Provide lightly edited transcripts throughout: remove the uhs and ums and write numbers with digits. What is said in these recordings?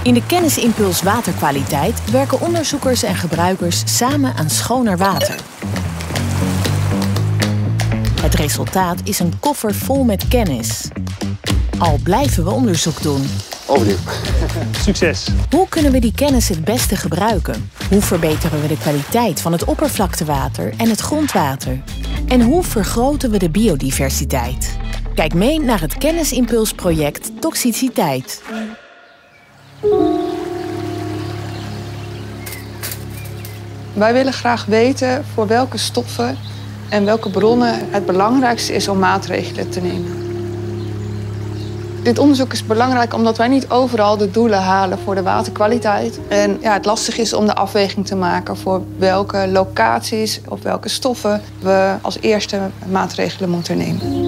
In de Kennisimpuls waterkwaliteit werken onderzoekers en gebruikers samen aan schoner water. Het resultaat is een koffer vol met kennis. Al blijven we onderzoek doen. Overnieuw. Succes! Hoe kunnen we die kennis het beste gebruiken? Hoe verbeteren we de kwaliteit van het oppervlaktewater en het grondwater? En hoe vergroten we de biodiversiteit? Kijk mee naar het Kennisimpulsproject Toxiciteit. Wij willen graag weten voor welke stoffen en welke bronnen het belangrijkste is om maatregelen te nemen. Dit onderzoek is belangrijk omdat wij niet overal de doelen halen voor de waterkwaliteit. En het lastig is om de afweging te maken voor welke locaties of welke stoffen we als eerste maatregelen moeten nemen.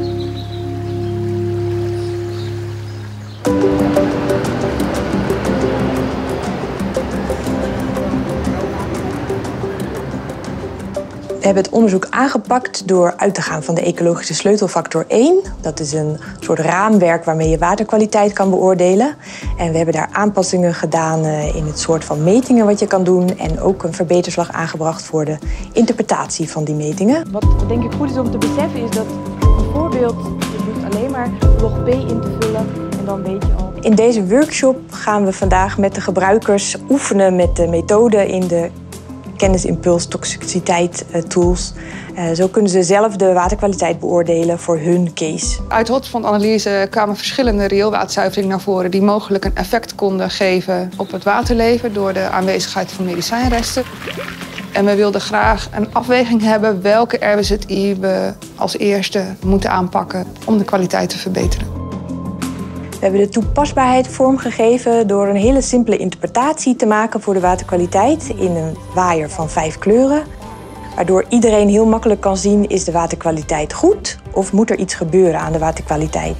We hebben het onderzoek aangepakt door uit te gaan van de ecologische sleutelfactor 1. Dat is een soort raamwerk waarmee je waterkwaliteit kan beoordelen. En we hebben daar aanpassingen gedaan in het soort van metingen wat je kan doen. En ook een verbeterslag aangebracht voor de interpretatie van die metingen. Wat denk ik goed is om te beseffen is dat bijvoorbeeld je hoeft alleen maar log P in te vullen en dan weet je al. In deze workshop gaan we vandaag met de gebruikers oefenen met de methode in de Kennisimpuls toxiciteit tools. Zo kunnen ze zelf de waterkwaliteit beoordelen voor hun case. Uit hotspot-analyse kwamen verschillende rioolwaterzuiveringen naar voren die mogelijk een effect konden geven op het waterleven door de aanwezigheid van medicijnresten. En we wilden graag een afweging hebben welke RWZI we als eerste moeten aanpakken om de kwaliteit te verbeteren. We hebben de toepasbaarheid vormgegeven door een hele simpele interpretatie te maken voor de waterkwaliteit in een waaier van 5 kleuren. Waardoor iedereen heel makkelijk kan zien, is de waterkwaliteit goed of moet er iets gebeuren aan de waterkwaliteit.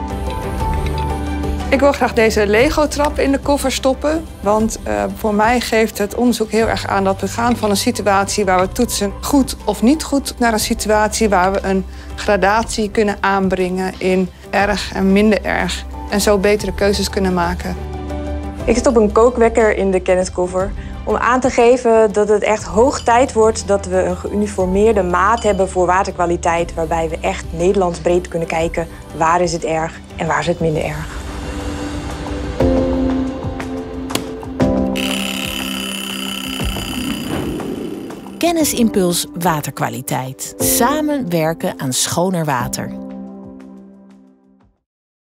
Ik wil graag deze Lego-trap in de koffer stoppen, want voor mij geeft het onderzoek heel erg aan dat we gaan van een situatie waar we toetsen goed of niet goed naar een situatie waar we een gradatie kunnen aanbrengen in erg en minder erg. En zo betere keuzes kunnen maken. Ik stop een kookwekker in de kenniskoffer om aan te geven dat het echt hoog tijd wordt dat we een geuniformeerde maat hebben voor waterkwaliteit, waarbij we echt Nederlandsbreed kunnen kijken waar is het erg en waar is het minder erg. Kennisimpuls waterkwaliteit. Samen werken aan schoner water.